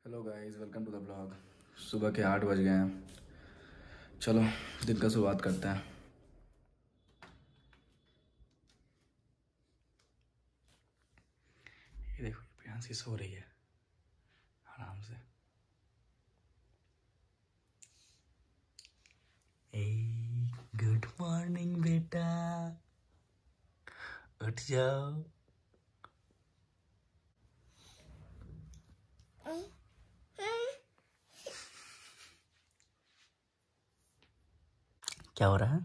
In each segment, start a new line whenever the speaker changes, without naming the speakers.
Hello guys, welcome to the blog. सुबह के 8 बज गए हैं। चलो दिन का शुरुआत करते हैं। ये देखो, प्रियांशी सो रही है आराम से। गुड मॉर्निंग बेटा, उठ जाओ। क्या हो रहा है?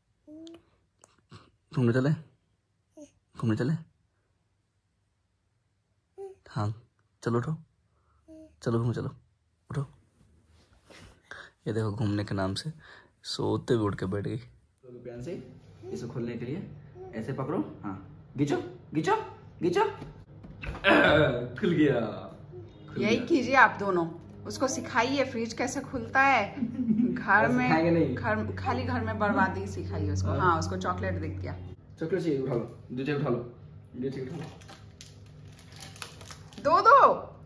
घूमने चले? घूमने चले? हाँ चलो, उठो, चलो घूमने चलो, उठो। ये देखो, घूमने के नाम से सोते हुए उठ के बैठ गई। तो प्रियांशी, इसे खोलने के लिए ऐसे पकड़ो। हाँ, खींचो खींचो खींचो। खुल गया।
यही कीजिए आप दोनों, उसको सिखाइए फ्रिज कैसे खुलता है। घर में खाली घर में बर्बादी सिखाइए उसको। हाँ, उसको चॉकलेट दिख गया।
चॉकलेट चाहिए? उठा लो, जो चाहिए उठा लो, जो चाहिए उठा लो।
दो दो,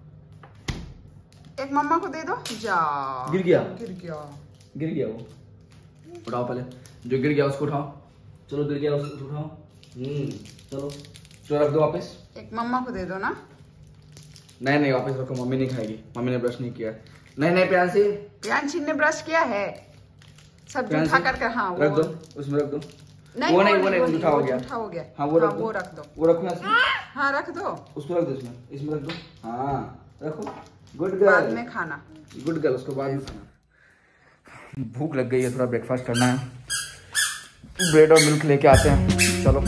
एक मम्मा को दे दो। जा,
गिर गया,
गिर गया,
गिर गया। वो उठाओ, पहले जो गिर गया उसको उठाओ। चलो, गिर गया उसको उठाओ। चलो, चलो रख दो वापस। एक
मम्मा को दे दो ना।
नहीं नहीं, वापस रखो, मम्मी नहीं खाएगी, मम्मी ने ब्रश नहीं किया। नहीं नहीं, प्रियांशी
ने ब्रश किया है सब जूठा करके। हाँ,
रख दो, उसमें रख दो।
नहीं,
वो नहीं, जूठा हो गया। हाँ, वो रख दो,
वो रख दो,
वो रखो इसमें।
हाँ रख दो,
उसको रख दो, इसमें रख दो। हाँ रखो, गुड गर्ल।
बाद में खाना,
गुड गर्ल, उसको बाद में खाना। भूख लग गई है, थोड़ा ब्रेकफास्ट करना है। ब्रेड और मिल्क लेके आते हैं, चलो।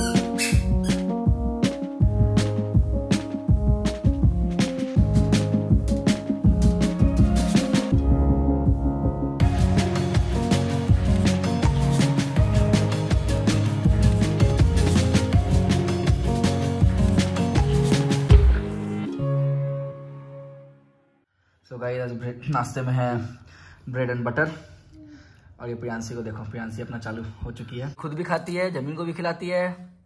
तो गाइस, आज नाश्ते में है ब्रेड एंड बटर। और ये प्रियांशी को देखो, प्रियांशी अपना चालू हो चुकी है, खुद भी खाती है, जमीन को भी खिलाती है।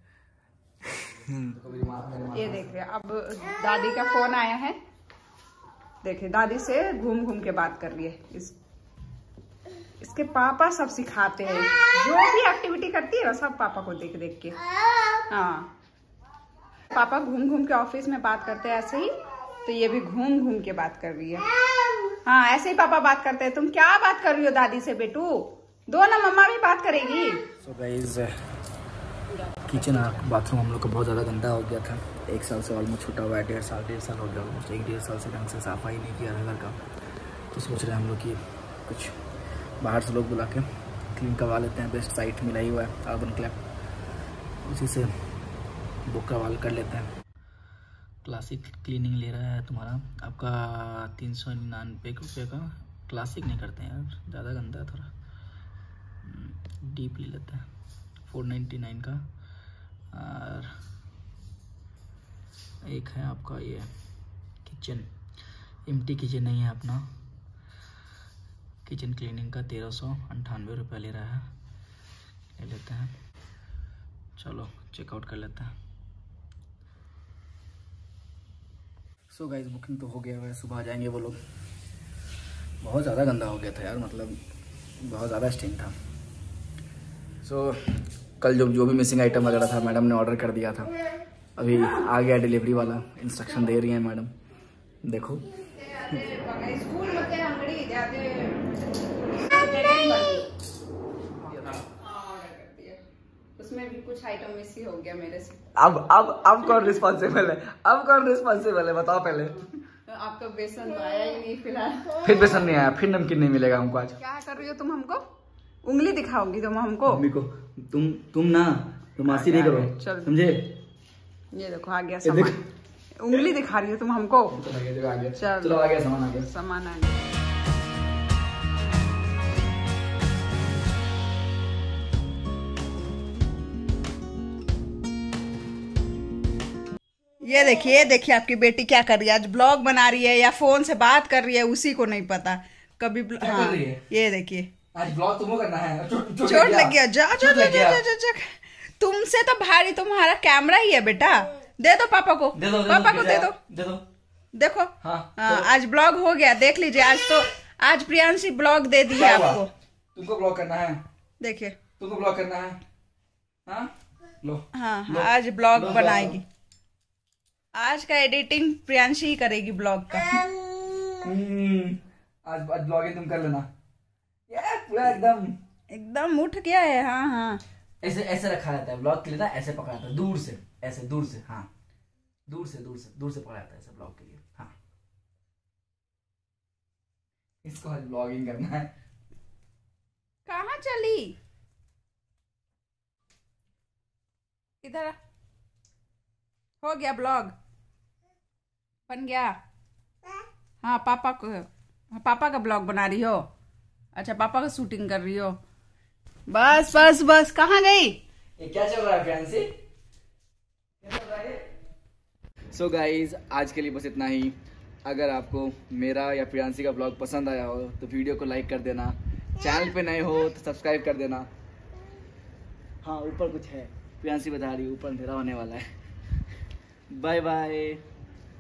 ये देखिए, अब दादी का फोन आया है। देखिए, दादी से घूम घूम के बात कर रही है। इसके पापा सब सिखाते हैं, जो भी एक्टिविटी करती है ना, सब पापा को देख देख के। हाँ, पापा घूम घूम के ऑफिस में बात करते हैं ऐसे ही, तो ये भी घूम घूम के बात कर रही है। हाँ, ऐसे ही पापा बात करते हैं। तुम क्या बात कर रही हो दादी से बेटू? दो ना, मम्मा भी बात करेगी।
सो गाइस, किचन बाथरूम हम लोग का बहुत ज़्यादा गंदा हो गया था। 1 साल से ऑलमोस्ट छूटा हुआ है, 1.5 साल हो गया। ऑलमोस्ट 1-1.5 साल से ढंग से सफाई नहीं किया था घर का। तो सोच रहे हैं हम लोग कि कुछ बाहर से लोग बुला के क्लीन करवा लेते हैं। बेस्ट साइट मिला ही हुआ है अर्बन क्लैप, उसी से बुक करवा कर लेते हैं। क्लासिक क्लीनिंग ले रहा है तुम्हारा, आपका 399 रुपये का। क्लासिक नहीं करते हैं यार, ज़्यादा गंदा है थोड़ा। डीप ले लेते हैं, 499 का। और एक है आपका ये किचन, एम्प्टी किचन नहीं है अपना। किचन क्लीनिंग का 1398 रुपये ले रहा है, ले लेते हैं। चलो चेकआउट कर लेते हैं। सो गाइस, बुकिंग तो हो गया है, सुबह आ जाएंगे वो लोग। बहुत ज़्यादा गंदा हो गया था यार, मतलब बहुत ज़्यादा स्टिंग था। सो कल जो भी मिसिंग आइटम वगैरह था, मैडम ने ऑर्डर कर दिया था। अभी आ गया डिलीवरी वाला, इंस्ट्रक्शन दे रही है मैडम, देखो।
उसमें भी कुछ आइटम मिस ही हो गया मेरे से।
अब कौन रिस्पॉन्सिबल है? अब कौन रिस्पॉन्सिबल है, बताओ पहले।
तो आपका बेसन तो आया ही नहीं फिलहाल।
फिर बेसन नहीं आया, फिर नमकीन नहीं मिलेगा हमको आज।
क्या कर रही हो तुम हमको? उंगली दिखाओगी तुम हमको?
मम्मी को तुम ना, तुम मासी नहीं करो, समझे?
ये देखो, आ गया सामान। उंगली दिखा रही हो तुम हमको?
चलो आ गया सामान, आ गया
सामान आ गया। ये देखिए आपकी बेटी क्या कर रही है। आज ब्लॉग बना रही है या फोन से बात कर रही है, उसी को नहीं पता। कभी हाँ, ये देखिए,
आज ब्लॉग तुमको करना है।
चोट लग गया। जा। तुमसे तो भारी तुम्हारा कैमरा ही है बेटा। दे दो पापा को, पापा को दे दो। देखो
हाँ,
आज ब्लॉग हो गया, देख लीजिए। आज प्रियांशी ब्लॉग दे दी है आपको।
तुमको ब्लॉग करना है,
देखिए
तुमको ब्लॉग करना है। हाँ लो,
हाँ हाँ, आज ब्लॉग बनाएगी। आज का एडिटिंग प्रियांशी ही करेगी ब्लॉग का।
आज ब्लॉगिंग तुम कर लेना। ये पूरा एकदम
उठ गया है। हाँ हाँ,
ऐसे रखा रहता है ब्लॉग के लिए ना, ऐसे पकड़ा रहता है दूर से, ऐसे दूर से। हाँ, दूर से पकड़ा रहता है ऐसे ब्लॉग के लिए। हाँ, इसको आज ब्लॉगिंग करना है।
कहाँ चली? इधर हो गया, ब्लॉग बन गया। हाँ, पापा का ब्लॉग बना रही हो? अच्छा, पापा का शूटिंग कर रही हो। बस बस बस, कहाँ गई?
ये क्या चल रहा है फ्रेंड्स? सो गाइज, आज के लिए बस इतना ही। अगर आपको मेरा या प्रियांशी का ब्लॉग पसंद आया हो तो वीडियो को लाइक कर देना, चैनल पे नए हो तो सब्सक्राइब कर देना। हाँ, ऊपर कुछ है, प्रियांशी बता रही, ऊपर अंधेरा होने वाला है। Bye bye.